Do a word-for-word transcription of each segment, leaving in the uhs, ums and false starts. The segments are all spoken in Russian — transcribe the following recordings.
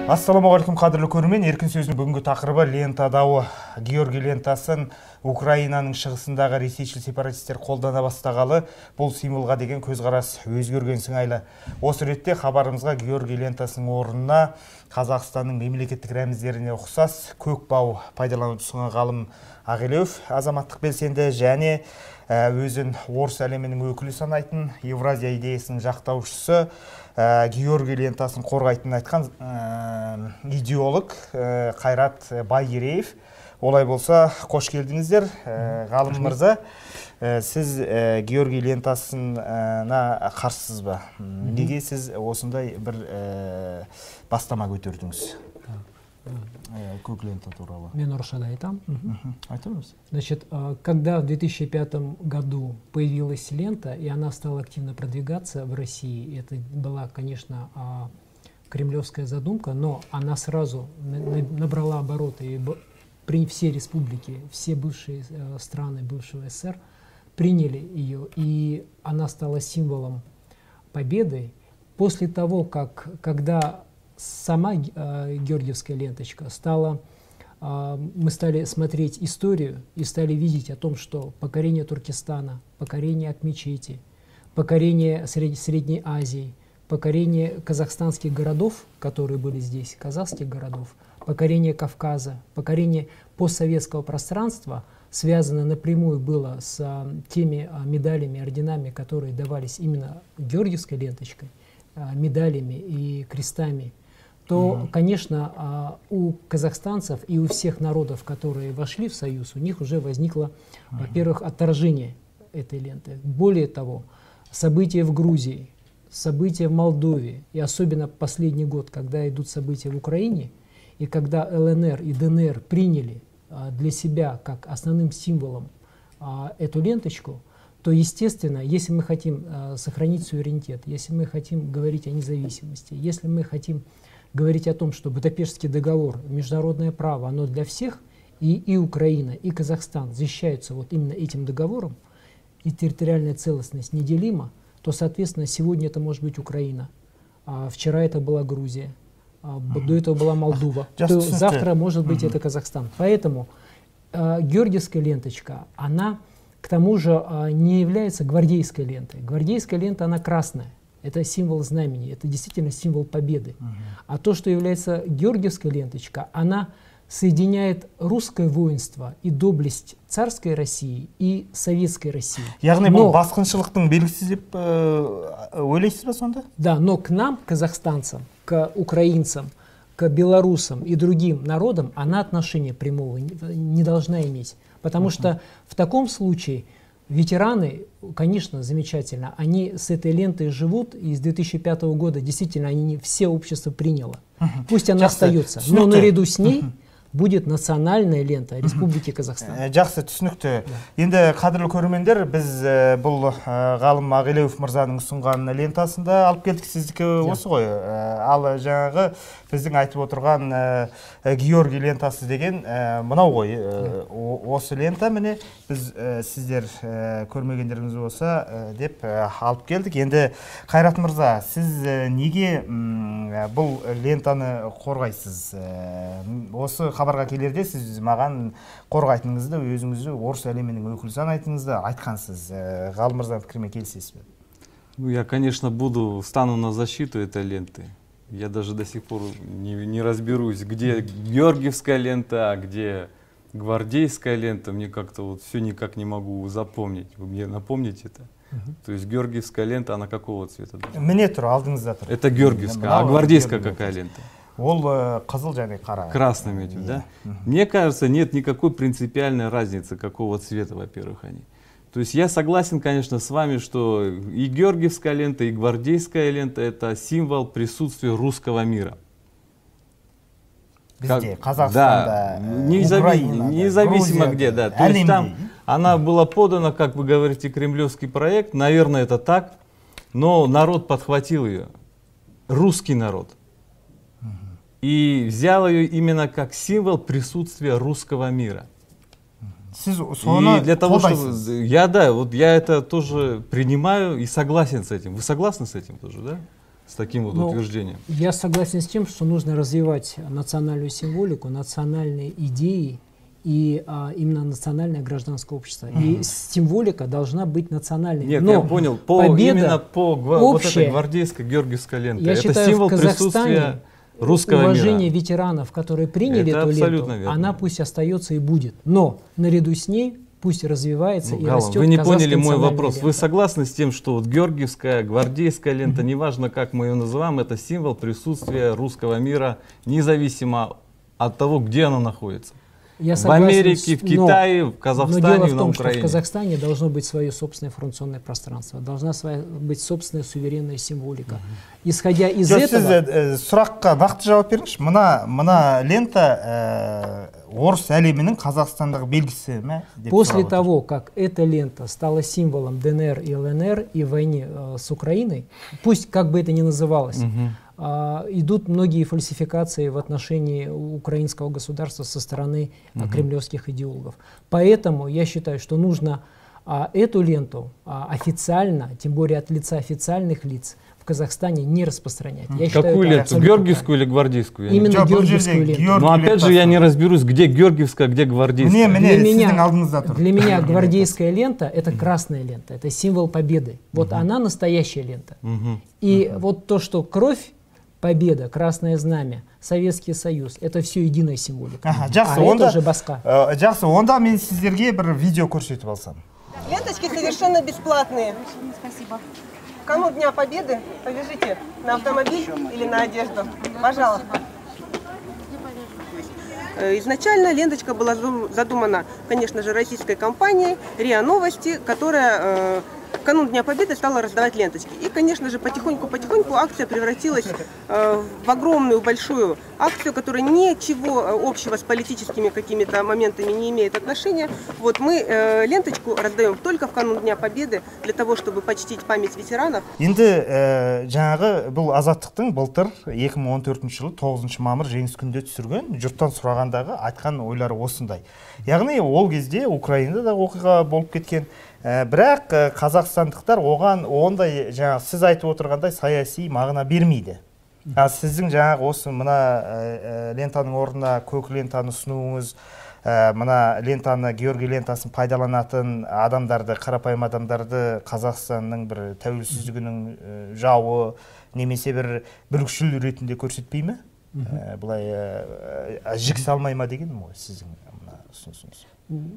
Ассалаумағалейкум, қадірлі көрермен. Еркін сөзінің бүгінгі тақырыбы лента дауы. Георгий лентасын Украинаның шығысындағы ресейшіл сепаратистер қолдана бастағалы, бұл символға деген көзқарас өзгерген сыңайлы. Осы ретте хабарымызға Георгий лентасының орнына Қазақстанның мемлекеттік рәміздеріне ұқсас көк бау пайдаланып ұсынған ғалым Ағилеуов азаматтық белсенді және өзін орыс әлемінің өкілі санайтын Евразия идеясының жақтаушысы Георгий лентасын қорғайтынын айтқан идеолог Қайрат Байереев. Олай болса, қош келдіңіздер. Ғалым мырза, сіз Георгий лентасына қарсысыз ба? Неге сіз осындай бір бастама көтердіңіз? Көк лента туралы. Мен орысшада айтам. Айтамыз. Значит, когда в две тысячи пятом году появилась лента, и она стала активно продвигаться в России, это была, конечно, кремлевская задумка, но она сразу набрала обороты, и все республики, все бывшие страны бывшего СССР приняли ее, и она стала символом победы. После того, как, когда сама э, георгиевская ленточка стала, э, мы стали смотреть историю и стали видеть о том, что покорение Туркестана, покорение от мечети, покорение Сред, Средней Азии, покорение казахстанских городов, которые были здесь, казахских городов, покорение Кавказа, покорение постсоветского пространства связано напрямую было с а, теми а, медалями, орденами, которые давались именно георгиевской ленточкой, а, медалями и крестами, то, mm-hmm. конечно, а, у казахстанцев и у всех народов, которые вошли в Союз, у них уже возникло, mm-hmm. во-первых, отторжение этой ленты. Более того, события в Грузии, события в Молдове, и особенно последний год, когда идут события в Украине, и когда ЛНР и ДНР приняли а, для себя как основным символом а, эту ленточку, то, естественно, если мы хотим а, сохранить суверенитет, если мы хотим говорить о независимости, если мы хотим говорить о том, что Будапештский договор, международное право, оно для всех, и, и Украина, и Казахстан защищаются вот именно этим договором, и территориальная целостность неделима, то, соответственно, сегодня это может быть Украина, а вчера это была Грузия, а до этого была Молдова, то завтра может быть это Казахстан. Поэтому а, георгиевская ленточка, она к тому же а, не является гвардейской лентой. Гвардейская лента, она красная. Это символ знамени, это действительно символ победы. Uh-huh. А то, что является георгиевская ленточка, она соединяет русское воинство и доблесть царской России и советской России. Яғни бұл басқыншылықтың белгісі деп ойлайсыз ба сонда? Да, но к нам, казахстанцам, к украинцам, к белорусам и другим народам она отношения прямого не должна иметь. Потому uh-huh. что в таком случае ветераны, конечно, замечательно, они с этой лентой живут, и с две тысячи пятого года действительно они все общество приняло. Uh-huh. Пусть она Жақсы, остается, түсінікті. Но наряду с ней uh-huh. будет национальная лента Республики Казахстан. Жақсы, түсінікті. Енді қадірлі көрермендер, біз бұл ғалым Ағилеуов мырзаның ұсынған лентасында алып келдік, сіздікі осы ғой. Ал жаңағы біздің айтып отырған Георгий лентасы деген мынау ғой. Осы лента міне біз сіздер көрмегендеріңіз болса деп алып келдік. Енді Қайрат мырза, сіз неге бұл лентаны қорғайсыз? Осы хабарға келерде сіз маған қорғайтыныңызды, өзіңізді орыс әлемінің өкілі санайтыныңызды айтқансыз. Ғалым мырза пікіріме келісесіз бе? Ну, я, конечно, буду, стану на защиту этой ленты. Я даже до сих пор не, не разберусь, где георгиевская лента, а где гвардейская лента. Мне как-то вот все никак не могу запомнить. Вы мне напомните это? Uh-huh. То есть георгиевская лента, она какого цвета? Мне тұр, алдыңызда тұр. Это георгиевская, а гвардейская какая лента? Ол қызыл және қара. Красными этим, да? Uh-huh. Мне кажется, нет никакой принципиальной разницы, какого цвета, во-первых, они. То есть я согласен, конечно, с вами, что и георгиевская лента, и гвардейская лента — это символ присутствия русского мира. Везде, Казахстанда, да, независимо, независимо где, да. То есть там она была подана, как вы говорите, кремлевский проект, наверное, это так, но народ подхватил ее, русский народ. И взял ее именно как символ присутствия русского мира. И для того, чтобы я, да, вот я это тоже принимаю и согласен с этим. Вы согласны с этим тоже, да? с таким вот ну, утверждением? Я согласен с тем, что нужно развивать национальную символику, национальные идеи и а, именно национальное гражданское общество. Mm-hmm. И символика должна быть национальной. Нет, но я понял, по, именно по гва общая, вот этой гвардейской георгиевской ленте. Я это считаю, символ в Казахстане присутствия русского уважение мира. ветеранов, которые приняли это эту ленту, верно. она пусть остается и будет. Но наряду с ней пусть развивается ну, и Галам, растет. Вы не поняли мой вопрос. Лента. Вы согласны с тем, что вот георгиевская, гвардейская лента, mm-hmm. неважно как мы ее называем, это символ присутствия русского мира, независимо от того, где оно находится? Я в согласен, Америке, в Китае, но, в Казахстане, но дело в на том, Украине. Что в Казахстане должно быть свое собственное информационное пространство, должна своя, быть собственная суверенная символика. Mm-hmm. Исходя из Жоқ, этого... Сіз сұраққа нақты жауап беріңізші. Мына, мына лента ә, орыс әлемінің Қазақстандағы белгісі ме? После того, как эта лента стала символом ДНР и ЛНР и войны э, с Украиной, пусть как бы это ни называлось, mm-hmm. Uh, идут многие фальсификации в отношении украинского государства со стороны uh, кремлевских идеологов. Поэтому я считаю, что нужно uh, эту ленту uh, официально, тем более от лица официальных лиц, в Казахстане не распространять. Я Какую ленту? Георгиевскую или гвардейскую? Именно георгиевскую ленту. Но опять же я не разберусь, где георгиевская, где гвардейская. Мне, для, меня, для меня гвардейская лента — это красная лента, это символ победы. Вот она настоящая лента. И вот то, что кровь, победа, красное знамя, Советский Союз — это все единая символика. Ага, жақсы, а онда, это уже басқа. Ә, жақсы, онда мен сіздерге бір видео көрсетіп алсам. Ленточки совершенно бесплатные. Спасибо. Кому Дня Победы повяжите на автомобиль или на одежду. Пожалуйста. Изначально ленточка была задумана, конечно же, российской компанией РИА Новости, которая в канун Дня Победы стала раздавать ленточки. И, конечно же, потихоньку-потихоньку акция превратилась э, в огромную, большую акцию, которая ничего общего с политическими какими-то моментами не имеет отношения. Вот мы э, ленточку раздаем только в канун Дня Победы для того, чтобы почтить память ветеранов. Енді ә, жаңағы бұл азаттықтың былтыр екі мың он төртінші жылы тоғызыншы мамыр жеңіс күнінде түсірген, жұрттан сұрағандағы айтқан ойлары осындай. Яғни ол кезде Украинада да оқиға болып кеткен. Ә, бірақ ә, қазақстандықтар оған ондай жаңа сіз айтып отырғандай саяси мағына бермейді. А сіздің жаңағы осы мына ә, лентаның орнына көк лентаны ұсынуыңыз, ә, мына лентаны Георгий лентасын пайдаланатын адамдарды, қарапайым адамдарды Қазақстанның бір тәуелсіздігінің ә, жауы немесе бір бүлікшіл ретінде көрсетпей ме? Ә, бұлай ә, жік салмай ма дегенім ғой сіздің мына ұсынысыңыз.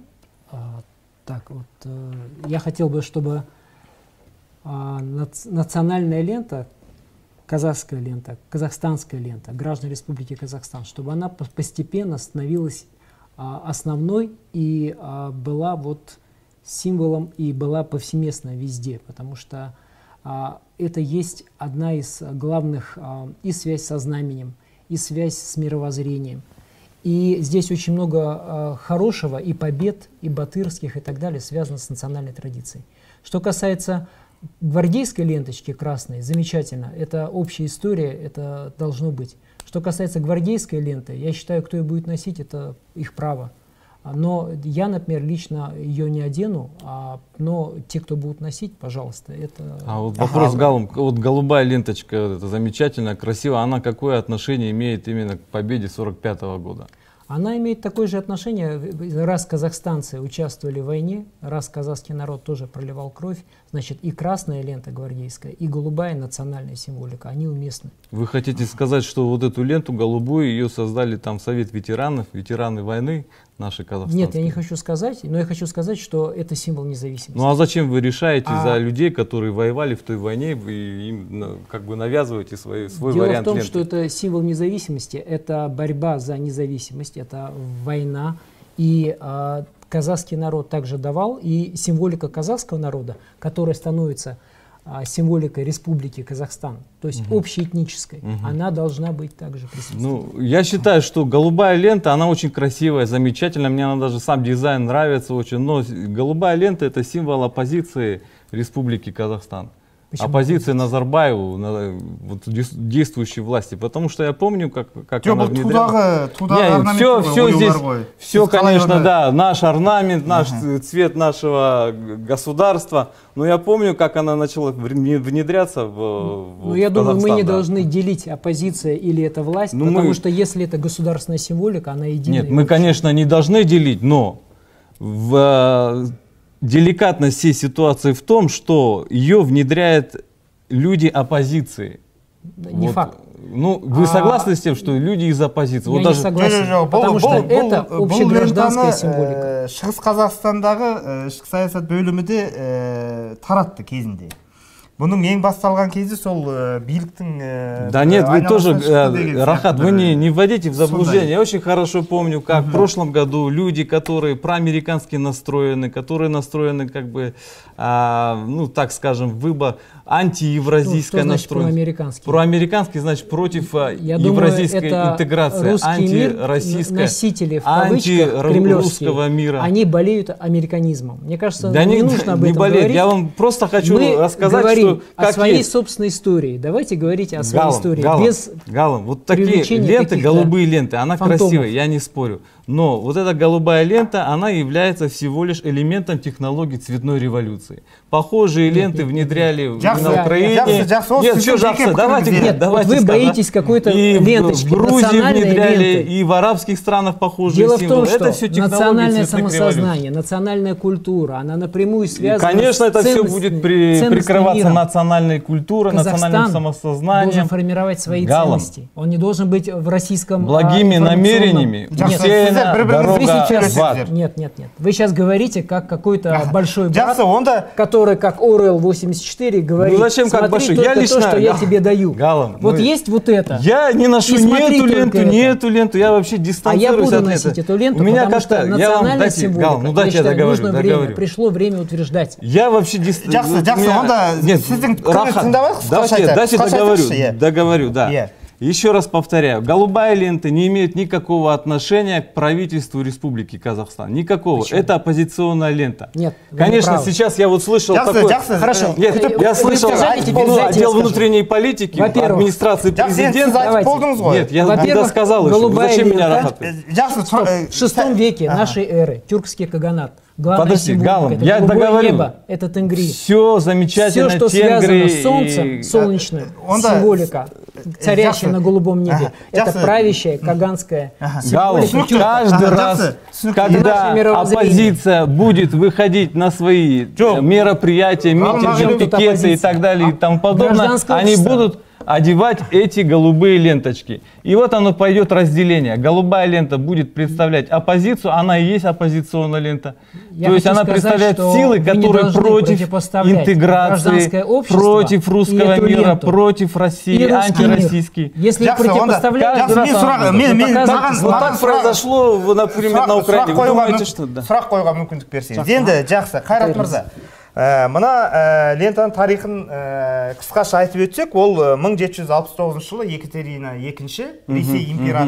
Так, вот, э, я хотел бы, чтобы э, наци национальная лента, казахская лента, казахстанская лента, граждан Республики Казахстан, чтобы она постепенно становилась э, основной и э, была вот символом и была повсеместно везде, потому что э, это есть одна из главных э, и связь со знаменем, и связь с мировоззрением. И здесь очень много э, хорошего и побед, и батырских, и так далее, связано с национальной традицией. Что касается гвардейской ленточки красной, замечательно, это общая история, это должно быть. Что касается гвардейской ленты, я считаю, кто ее будет носить, это их право. Но я, например, лично ее не одену, а, но те, кто будут носить, пожалуйста, это... А вот вопрос, ага. Галам, вот голубая ленточка, это замечательно, красиво, она какое отношение имеет именно к победе сорок пятого года? Она имеет такое же отношение, раз казахстанцы участвовали в войне, раз казахский народ тоже проливал кровь, значит и красная лента гвардейская, и голубая национальная символика, они уместны. Вы хотите сказать, что вот эту ленту голубую, ее создали там Совет ветеранов, ветераны войны, наши казахстанские? Нет, я не хочу сказать, но я хочу сказать, что это символ независимости. Ну а зачем вы решаете а... за людей, которые воевали в той войне, вы им как бы навязываете свой, свой Дело вариант в том, ленты? что это символ независимости, это борьба за независимость, это война, и э, казахский народ также давал, и символика казахского народа, которая становится э, символикой Республики Казахстан, то есть угу. общеэтнической, угу. она должна быть также присутствовать. Ну, я считаю, что голубая лента, она очень красивая, замечательная, мне она даже сам дизайн нравится очень, но голубая лента — это символ оппозиции Республики Казахстан. Почему оппозиции Назарбаеву, на, вот, действующей власти? Потому что я помню, как, как она внедряла. Не, все, все здесь, все, конечно, да, наш орнамент, наш ага. цвет нашего государства. Но я помню, как она начала внедряться в, ну, в я думаю, Казахстан, мы не да. должны делить оппозиция или это власть, ну, потому мы... что если это государственная символика, она единая. Нет, мы, конечно, не должны делить, но в деликатность всей ситуации в том, что ее внедряют люди оппозиции. Не вот. факт. Ну, вы а... согласны с тем, что люди из оппозиции? Я вот не даже... согласен, бұл, потому что бұл, это бұл, общегражданская бұл символика. Шығыс Қазақстандағы ішкі саясат бөлімінде таратты кезінде. Бұның ең басталған кезі сол биліктің... Да нет, вы тоже, Рахат, вы не, не вводите в заблуждение. Я очень хорошо помню, как в прошлом году люди, которые проамерикански настроены, которые настроены, как бы, а, ну, так скажем, выбор антиевразийская ну, настроенность. Проамериканский? Проамериканский, значит, против Я евразийской думаю, интеграции, антироссийская, носители, в антирусского мира. Они болеют американизмом. Мне кажется, да не не, нужно об не этом болеют. говорить. Я вам просто хочу Мы рассказать, говорим что о своей есть. собственной истории. Давайте говорить о своей Галом, истории. Галом, без Галом, вот такие ленты, голубые ленты, она фантомов. красивая, я не спорю. Но вот эта голубая лента, она является всего лишь элементом технологий цветной революции. Похожие нет, ленты нет, внедряли нет. на Украине. Жақсы, жақсы, нет, что Жақсы, давайте, нет, нет, давайте вот вы сказать. боитесь какой-то и ленточки, в Грузии внедряли, ленты. и в арабских странах похожие Дело символы. в том, это что все национальное самосознание, национальная культура, она напрямую связана и, конечно, с это все будет при, прикрываться миром. национальной культурой, Казахстан национальным самосознанием. должен формировать свои Галом. ценности. Он не должен быть в российском благими намерениями. Нет, Сейчас, нет, нет, нет. Вы сейчас говорите, как какой-то большой брат, который, как Орел восемьдесят четыре, говорит, ну, зачем как большой? Я лично, то, что я тебе даю. Галом, вот вы... есть вот это. Я не ношу ни эту ленту, ни эту ленту. Я вообще дистанцируюсь а я буду от носить этого. эту ленту, У меня потому что национальная дайте, символика. Галом, ну дайте я, я считаю, договорю, нужно договорю. время, пришло время утверждать. Я вообще дистанцируюсь. Жақсы, жақсы, онда сіздің Давайте, дайте договорю, договорю, да. Yeah. Еще раз повторяю, голубая лента не имеет никакого отношения к правительству Республики Казахстан. Никакого. Почему? Это оппозиционная лента. Нет, конечно, сейчас я вот слышал Джаксы, такое... Джаксы, Хорошо. Нет, вы, я слышал ну, отдел внутренней политики, администрации президента. Нет, я не досказал еще. Зачем меня Рахат? В шестом веке нашей эры тюркский каганат. Главная Подожди, Галом, это я договорю. Небо, это тенгри. Все замечательно. Все, что связано с солнцем, и... солнечная символика, царящая на голубом небе, ага. это Джаксы. правящая каганская ага. символика. Галом, каждый ага. раз, когда оппозиция будет выходить на свои мероприятия, митинги, пикеты и так далее и тому подобное, они будут одевать эти голубые ленточки. И вот оно пойдет разделение. Голубая лента будет представлять оппозицию, она и есть оппозиционная лента. Я То есть она сказать, представляет силы, которые против интеграции, против русского мира, ленту. против России, антироссийский. Если противопоставлять, вот так произошло, например, на Украине. Вы думаете, что да? Сұрақ қоюға мүмкіндік берсеңіз. Енді жақсы, Қайрат мырза. Мына лентаның тарихын қысқаша айтып өтсек, ол мың жеті жүз алпыс тоғызыншы жылы Екатерина екінші Ресей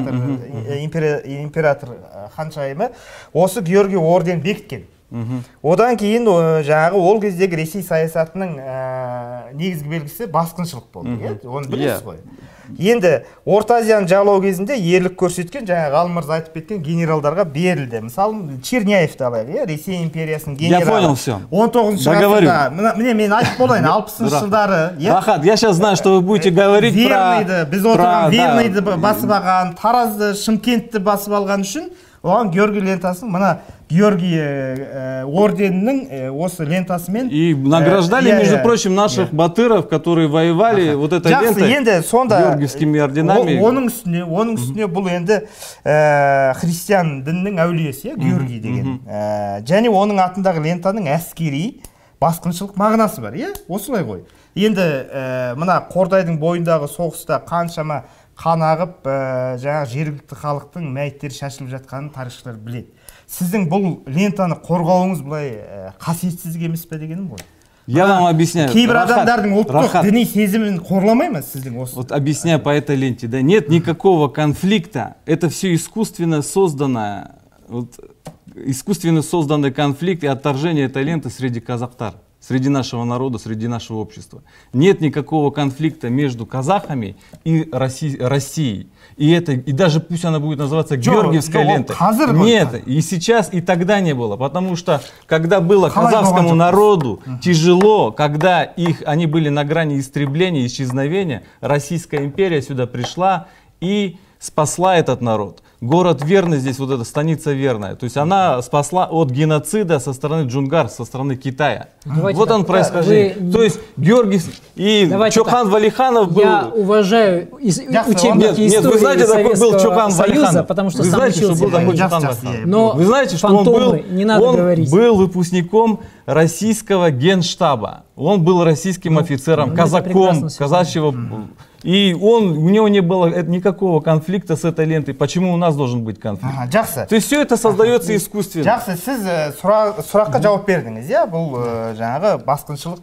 император ханшайымы осы Георгий орден бекіткен. Одан кейін жаңағы ол кездегі Ресей саясатының негізгі белгісі басқыншылық болды. Оны білесіз ғой. Енді Орта Азияны жаулау кезінде ерлік көрсеткен, жаңа ғалым мырза айтып кеткен генералдарға берілді. Мысалы, Черняевті алайық, Ресей империясының генералы. Я понял все. он тоғызыншы ғасырда, міне мен айтып болайын, алпысыншы жылдары. Рахат, я сейчас знаю, что вы будете говорить про... Верныйді, біз отырған Верныйді басып алған, Таразды, Шымкентті басып алған үшін, оған Георгий лентасын, мына Георгий орденінің осы лентасымен и награждали, между прочим, наших батыров, которые воевали вот этой лентой, георгиевскими орденами. Оның үстіне, оның үстіне бұл енді христиан дінінің әулиесі, Георгий деген. Және оның атындағы лентаның әскери басқыншылық мағынасы бар, осылай ғой. Енді мына Қордайдың бойындағы соғыста қаншама қан ағып, жаңа жергілікті халықтың мәйіттері шашылып жатқанын тарихшылар біледі. Сіздің бұл лентаны қорғауыңыз былай қасиетсіз емес пе дегенім ғой. Я вам объясняю. Кейбір адамдардың ұлттық діни сезімін қорламай ма сіздің осы? Вот объясняю по этой ленте. Да нет никакого конфликта. Это все искусственно созданное, вот, искусственно созданный конфликт и отторжение этой ленты среди казахтар. среди нашего народа, среди нашего общества. Нет никакого конфликта между казахами и Россией. И, это, и даже пусть она будет называться Георгиевская лента. Нет, и сейчас, и тогда не было. Потому что, когда было казахскому народу тяжело, когда их, они были на грани истребления, исчезновения, Российская империя сюда пришла и спасла этот народ. Город Верный здесь, вот эта станица Верная. То есть она спасла от геноцида со стороны Джунгар, со стороны Китая. Давайте вот так, он происхождение. Вы... То есть Георгий и Давайте Чохан так. Валиханов был... Я уважаю из... учебники нет, истории нет, вы знаете, такой был Чохан Союза, Валиханов. Потому что вы сам знаете, учился. Что был такой Чохан Валиханов. Но вы знаете, что он был, не надо он говорить. был выпускником российского генштаба. Он был российским ну, офицером, ну, казаком, казачьего... И он, у него не было никакого конфликта с этой лентой. Почему у нас должен быть конфликт? Ага, жақсы. То есть все это создается искусственно. Жақсы, сіз сұраққа жауап бердіңіз, иә? Бұл жаңағы басқыншылық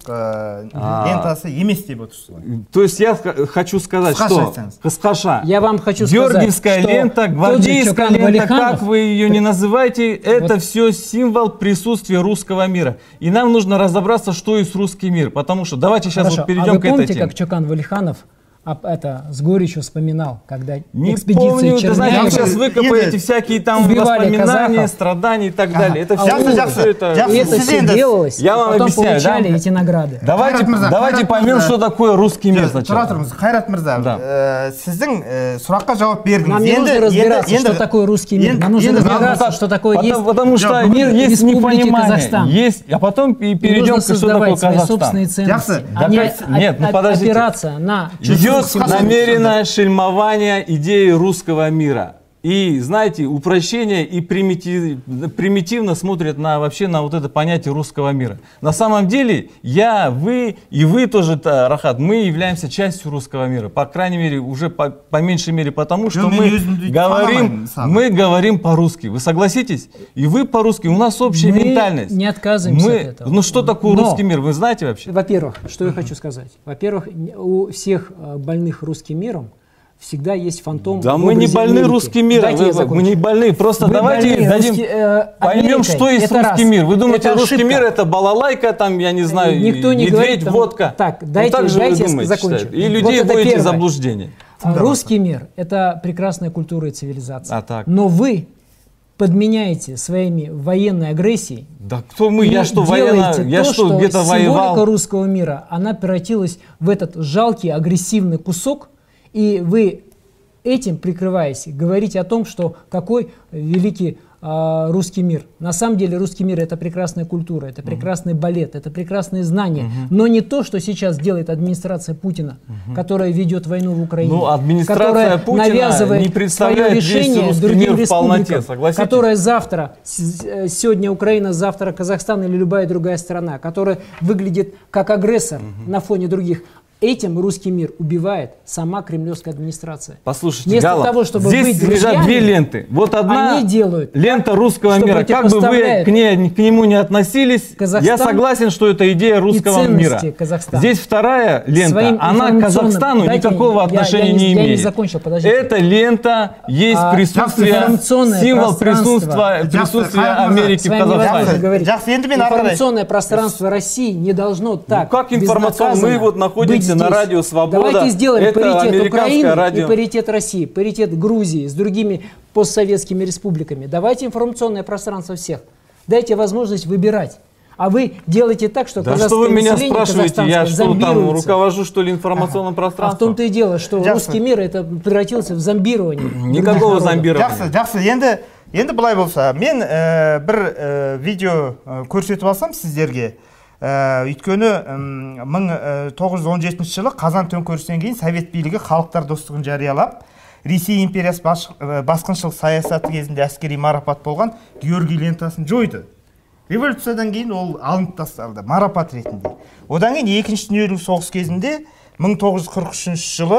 лентасы емес деп отырсыз. То есть я хочу сказать, что қысқаша, я вам хочу сказать, Георгиевская лента, гвардейская лента, как вы ее не называете, это все символ присутствия русского мира. И нам нужно разобраться, что есть русский мир. Потому что давайте сейчас вот перейдем к этой теме. А вы помните, как Чокан Валиханов А это с горечью вспоминал, когда не экспедиции Чернявы... Вы сейчас выкопаете всякие там воспоминания, казахов. Страдания и так далее. Это все, а все это... И это все делалось, я вам потом объясняю, получали да? эти награды. Давайте, давайте Хайрат поймем, Мырза. Что такое русский мир сначала. Хайрат Мырза, да. сіздің сұраққа жауап бердіңіз. Нам не нужно разбираться, что такое русский мир. Нам нужно разбираться, что такое есть потому что мир есть Республики Казахстан. Есть, а потом и перейдем к что такое Казахстан. Собственные ценности, а не Нет, ну подождите. опираться на... Идет намеренно шельмование идеи русского мира. И, знаете, упрощение и примитив, примитивно смотрят на, вообще на вот это понятие русского мира. На самом деле, я, вы и вы тоже, Рахат, мы являемся частью русского мира. По крайней мере, уже по, по меньшей мере потому, что мы говорим, мы говорим по-русски. Вы согласитесь? И вы по-русски, у нас общая мы ментальность. не отказываемся мы, от этого. Ну что такое Но, русский мир, вы знаете вообще? Во-первых, что я хочу сказать. Во-первых, у всех больных русским миром всегда есть фантом. Да мы не больны русским миром, вы, мы не больны, просто Вы давайте больны дадим, русский, э, поймем, что есть русский раз. мир. Вы думаете, это русский ошибка. мир это балалайка, там, я не знаю, Никто не медведь, говорит, там, водка. Так, дайте, ну, так дайте вы думаете, закончу. считают. И людей вот вводите в первое. заблуждение. А русский мир – это прекрасная культура и цивилизация. А так. Но вы подменяете своими военной агрессией. Да кто мы? Я что, военно, я то, что, где-то воевал? Символика русского мира, она превратилась в этот жалкий, агрессивный кусок, и вы этим, прикрываясь, говорите о том, что какой великий э, русский мир. На самом деле русский мир – это прекрасная культура, это прекрасный балет, это прекрасные знания, uh-huh. но не то, что сейчас делает администрация Путина, uh-huh. которая ведет войну в Украине, ну, администрация которая Путина навязывает не представляет свое решение весь другим мир в полноте, республикам, которая завтра, сегодня Украина, завтра Казахстан или любая другая страна, которая выглядит как агрессор uh-huh. на фоне других. Этим русский мир убивает сама кремлевская администрация. Послушайте, Вместо Гала, того, чтобы здесь быть лежат две ленты. Вот одна они делают, лента русского мира. Как бы вы к, ней, к нему не относились, Казахстан я согласен, что это идея русского мира. Казахстана. Здесь вторая лента, она к Казахстану Дайте, никакого я, отношения я, я не не, имеет. Я не закончил, подождите. Эта лента есть а, присутствие, символ присутствия, присутствия Америки в Казахстане. Информационное пространство России не должно так. Ну, как информационное? Мы вот находимся на радио «Свобода». Давайте сделаем это паритет Украины радио. и паритет России, паритет Грузии с другими постсоветскими республиками. Давайте информационное пространство всех. Дайте возможность выбирать. А вы делаете так, что да казахское что вы меня население спрашиваете, я что там руковожу, что ли, информационным ага. пространством? А в том-то и дело, что Жақсы. Русский мир это превратился в зомбирование. Никакого зомбирования. Жақсы, жақсы. Енді, енді былай болса, мен ә, бір ә, видео ә, көрсетіп алсам сіздерге. Ә, өйткені мың тоғыз жүз он жетінші жылы Қазан төңкерісінен кейін Совет билігі халықтар достығын жариялап, Ресей империясы басқыншылық саясаты кезінде әскери марапат болған Георгий лентасын жойды. Революциядан кейін ол алынып тасталды, марапат ретінде. Одан кейін екінші дүниежүзілік соғыс кезінде мың тоғыз жүз қырық үшінші жылы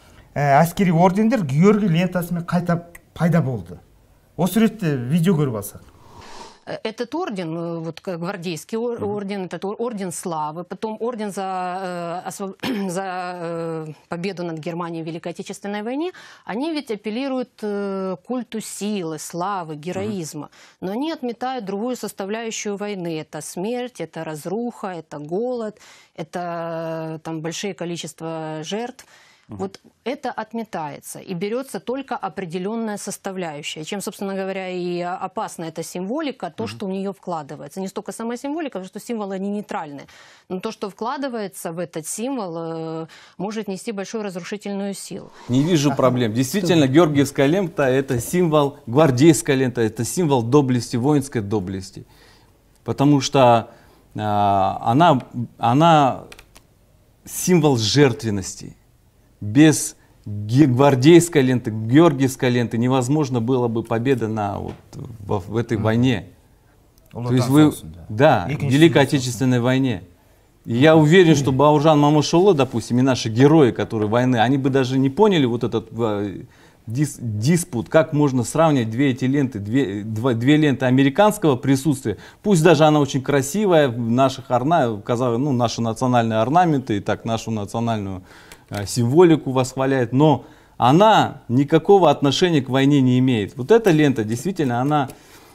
ә, әскери ордендер Георгий лентасымен қайта пайда болды. Осы ретте видео көріп алсақ. Этот орден, вот гвардейский орден, этот орден славы, потом орден за, за победу над Германией в Великой Отечественной войне, они ведь апеллируют к культу силы, славы, героизма. Но они отметают другую составляющую войны. Это смерть, это разруха, это голод, это там большие количество жертв. Вот это отметается и берется только определенная составляющая. Чем, собственно говоря, и опасна эта символика, то, что в нее вкладывается. Не столько сама символика, потому что символы они нейтральны. Но то, что вкладывается в этот символ, может нести большую разрушительную силу. Не вижу проблем. Действительно, георгиевская лента – это символ, гвардейская лента – это символ доблести, воинской доблести. Потому что э, она, она символ жертвенности. Без гвардейской ленты, георгиевской ленты невозможно было бы победа на, вот, в, в этой войне. То есть вы, да, в Великой Отечественной войне. И я уверен, что Бауыржан Момышұлы, допустим, и наши герои, которые войны, они бы даже не поняли вот этот дис, диспут, как можно сравнивать две эти ленты, две, два, две ленты американского присутствия. Пусть даже она очень красивая, наших орна, ну, наши национальные орнаменты и так нашу национальную символику восхваляет, но она никакого отношения к войне не имеет. Вот эта лента, действительно, она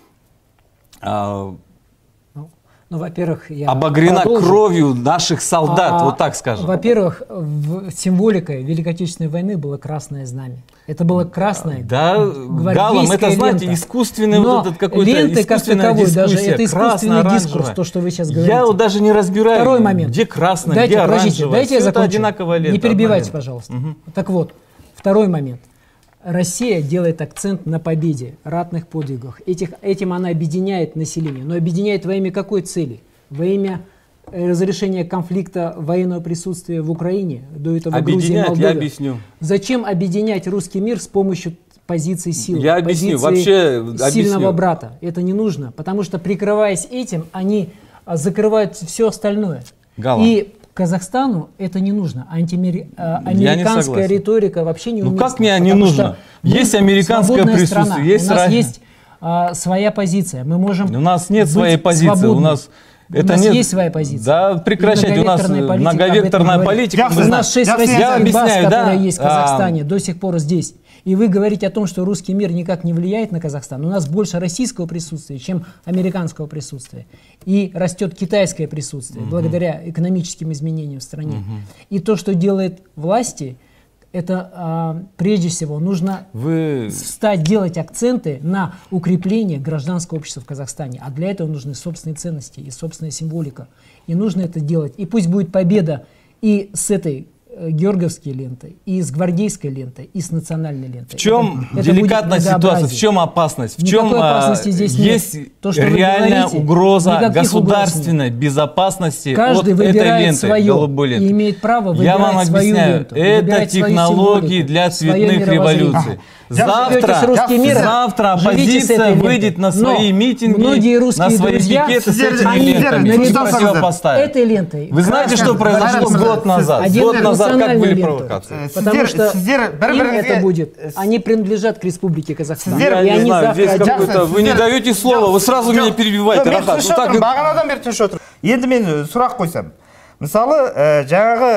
э, ну, ну, во-первых, я обогрена продолжу. Кровью наших солдат, а, вот так скажем. Во-первых, символикой Великой Отечественной войны было красное знамя. Это было красное. Да, галом, это, знаете, лента. искусственный Но вот этот какой-то ленты как таковой, даже это искусственный дискурс, то, что вы сейчас говорите. Я вот даже не разбираю, Второй момент. где красное, дайте, где оранжевое. Дайте я закончу. Одинаковая лента. Не перебивайте, пожалуйста. Угу. Так вот, второй момент. Россия делает акцент на победе, ратных подвигах. Этих, этим она объединяет население. Но объединяет во имя какой цели? Во имя разрешения конфликта военного присутствия в Украине, до этого Грузии и Молдове. Я объясню. Зачем объединять русский мир с помощью позиции силы, я объясню. позиции Вообще сильного объясню. брата? Это не нужно, потому что, прикрываясь этим, они закрывают все остальное. Гала. И Казахстану это не нужно. Антиамери... Американская риторика вообще не уместна. Ну как мне не нужно? Есть американское присутствие, страна. есть У нас разница. есть а, своя позиция. Мы можем У нас нет своей позиции. Свободны. У нас У это нас нет... есть своя позиция. Да, прекращайте, у нас многовекторная политика. У нас шесть российских баз, объясняю, которые да? есть в Казахстане, а... до сих пор здесь. И вы говорите о том, что русский мир никак не влияет на Казахстан. У нас больше российского присутствия, чем американского присутствия. И растет китайское присутствие, угу. благодаря экономическим изменениям в стране. Угу. И то, что делает власти, это а, прежде всего нужно Вы... стать, делать акценты на укрепление гражданского общества в Казахстане. А для этого нужны собственные ценности и собственная символика. И нужно это делать. И пусть будет победа и с этой георгиевской лентой, и с гвардейской лентой, и с национальной лентой. В чем это, деликатная это ситуация, в чем опасность? В чем опасности здесь есть нет. То, реальная говорите, угроза государственной безопасности Каждый от этой ленты, свое, голубой ленты? И имеет право выбирать Я вам свою объясняю, ленту, это технологии для цветных революций. Завтра, завтра оппозиция выйдет на свои митинги, на свои пикеты с этими лентами. Противопоставят. Этой лентой. Вы знаете, что произошло год назад? Год назад как были провокации? Потому что им это будет. Они принадлежат к Республике Казахстан. Я не знаю, здесь какой-то... Вы не даете слова, вы сразу меня перебиваете. Бағанадан бері тыныш отыр. Енді мен сұрақ қойсам. Мысалы, жаңағы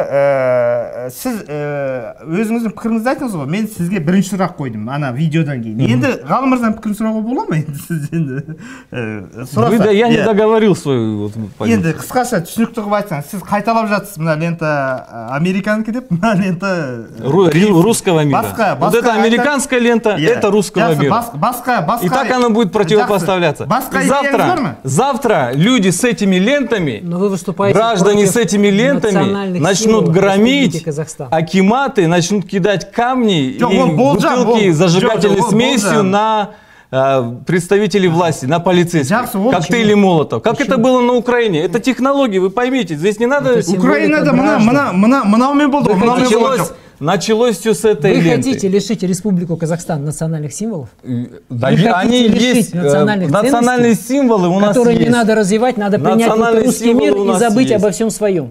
сіз өзіңіздің пікіріңізді айтыңыз ғой. Мен сізге бірінші сұрақ қойдым, ана видеодан кейін. Енді Ғалым мырзаның пікірін сұрауға бола ма енді сіз енді? Я не договорил свою позицию. Енді қысқаша түсінікті қылып айтсаңыз, сіз қайталап жатсыз, мына лента американікі деп, мына лента русского мира. Вот это американская лента, это русского мира. И так оно будет противопоставляться. Завтра, завтра люди с этими лентами, граждане с этими лентами начнут громить акиматы, начнут кидать камни и бутылки с зажигательной смесью на э, представителей власти, на полицейских, коктейли Молотов. Как это было на Украине? Это технологии, вы поймите. Здесь не надо... Украинада мынаумен болды. Началось все с этой Вы ленты. хотите лишить Республику Казахстан национальных символов? Да, они есть национальных национальные символы у нас которые есть. не надо развивать, надо принять русский мир и забыть обо всем своем.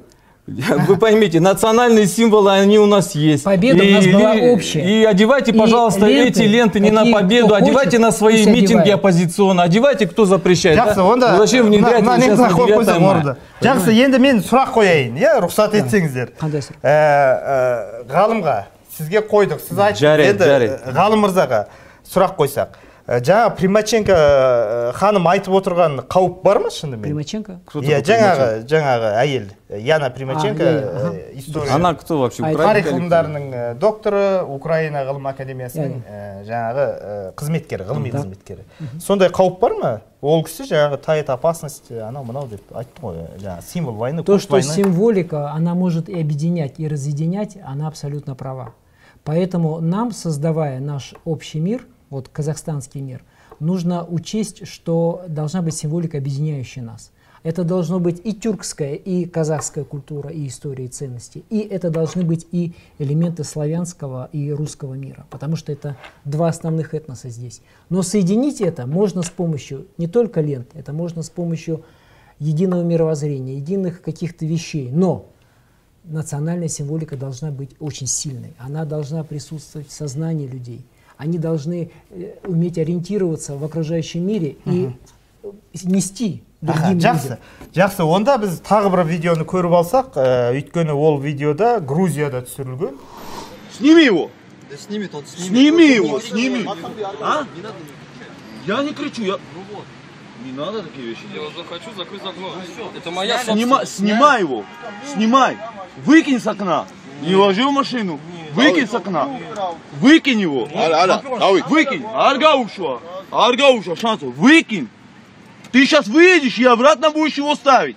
Вы поймите, национальные символы, они у нас есть. Победа и, у нас была общая. И одевайте, пожалуйста, и ленты, эти ленты не на победу, одевайте на свои митинги оппозиционные, одевайте, кто запрещает. Жақсы, онда зачем внедрять сейчас на девятое мая? Жақсы, енді мен сұрақ қояйын, иә, рұқсат етсеңіздер. Қандай сұрақ? Ғалымға, сізге қойдық, сіз айтып, жарайды, жарайды. Ғалым мырзаға сұрақ қойсақ. Жаңа Примаченко ханым айтып отырған қауіп бар ма шынымен? Примаченко? Иә, жаңағы, жаңағы әйел, Яна Примаченко, история. Она кто вообще? Тарих ғылымдарының докторы, Украина ғылым академиясының жаңағы қызметкері, ғылыми қызметкері. Сондай қауіп бар ма? Ол кісі жаңағы тает опасность, анау мынау деп айтты ғой, жаңағы символ войны. То, что символика, она может и объединять, и разъединять, она абсолютно права. Поэтому нам, создавая наш общий мир, вот казахстанский мир, нужно учесть, что должна быть символика, объединяющая нас. Это должно быть и тюркская, и казахская культура, и история, и ценности. И это должны быть и элементы славянского и русского мира, потому что это два основных этноса здесь. Но соединить это можно с помощью не только лент, это можно с помощью единого мировоззрения, единых каких-то вещей. Но национальная символика должна быть очень сильной. Она должна присутствовать в сознании людей. Они должны уметь ориентироваться в окружающем мире и нести другим людям. Жақсы, жақсы, онда біз тағы бір видеоны көріп алсақ, өйткені ол видеода Грузияда түсірілген. Сними его! Да снимет он, снимет. Сними его, сними! А? Я не кричу, я... Не надо такие вещи делать. Я захочу, закрыть окно. Это моя Снима, снимай его, снимай, выкинь с окна, не ложи в машину, выкинь с окна, выкинь его, выкинь, Аргауша, Аргауша, шансов, выкинь. Ты сейчас выйдешь и обратно будешь его ставить.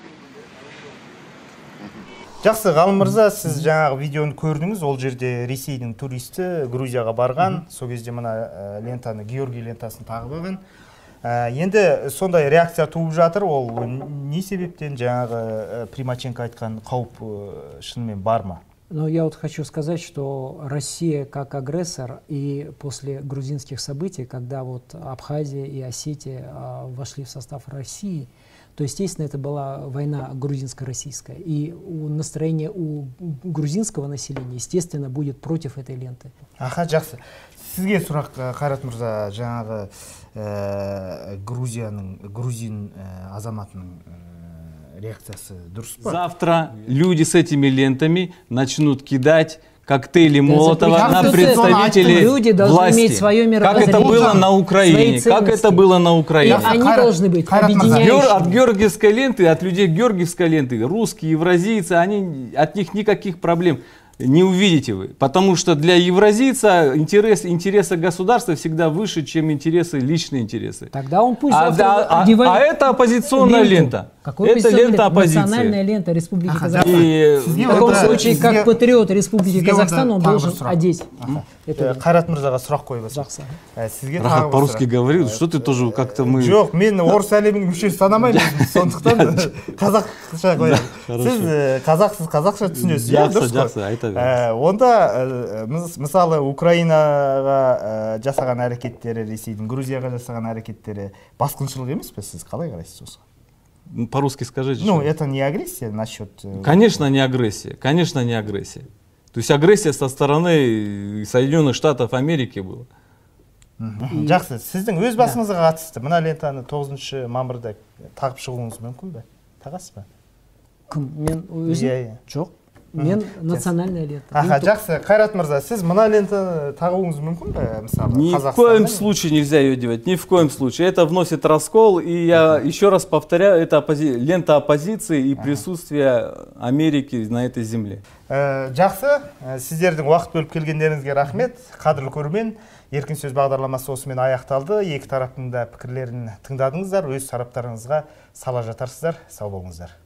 Жақсы, Ғалым мырза, сіз жаңағы видеоны көрдіңіз, ол жерде Ресейдің туристі Грузияға барған, сол кезде мына лентаны, Георгий лентасын тағып алған. Енді сондай реакция туып жатыр, ол не себептен жаңағы Примаченко айтқан қауіп шынымен бар ма? Но я вот хочу сказать, что Россия как агрессор и после грузинских событий, когда вот Абхазия и Осетия а, вошли в состав России, то, естественно, это была война грузинско-российская. И у настроение у грузинского населения, естественно, будет против этой ленты. Аха, жақсы. Сізге сұрақ, Қайрат мырза, жаңағы Грузияның, грузин азаматының реакциясы дұрыс па? Завтра люди с этими лентами начнут кидать коктейли Молотова на представителей люди должны власти. Иметь свое как это было на Украине, как это было на Украине. И они должны быть объединяющими. От георгиевской ленты, от людей георгиевской ленты, русские, евразийцы, они, от них никаких проблем не увидите вы. Потому что для евразийца интерес, интересы государства всегда выше, чем интересы, личные интересы. Тогда он пусть а, да, а, а это оппозиционная ленту. лента. Какой это лента оппозиции. Национальная лента Республики Ага, Казахстан. И в таком случае, как патриот Республики Казахстан, он должен одеть. Қайрат мырзаға сұрақ қойып Жақсы. Рахат по-русски говорил, что ты тоже как-то мы... Жоқ, мен орыс әлемінің мүшесі санамаймын, сондықтан қазақша қоямын. Сіз қазақсыз, қазақша түсінесіз. Жақсы, жақсы, айта беріңіз. Онда, мысалы, Украинаға жасаған әрекеттері, Ресейдің Грузияға жасаған әрекеттері басқыншылық емес пе, сіз қалай қарайсыз осыған? По-русски скажите. Ну, это не агрессия насчет... Конечно, не агрессия. Конечно, не агрессия. То есть агрессия со стороны Соединенных Штатов Америки была. Жақсы, сіздің өз басыңызға қатысты мына лентаны тоғызыншы мамырда тағып шығуыңыз мүмкін бе? Тағасыз ба? Кім? Мен өзім? Жоқ. Мен национальная лента. Аха, жақсы. Қайрат мырза, сіз мына лентаны тағуыңыз мүмкін бе, мысалы? Ни в коем случае нельзя ее делать, ни в коем случае. Это вносит раскол, и я еще раз повторяю, это оппози... лента оппозиции и присутствие Америки на этой земле. Жақсы, сіздердің уақыт бөліп келгендеріңізге рахмет. Қадірлі көрермен, Еркін сөз бағдарламасы осымен аяқталды. Екі тараптың да пікірлерін тыңдадыңыздар, өз тараптарыңызға сала жатарсыздар. Сау болыңыздар.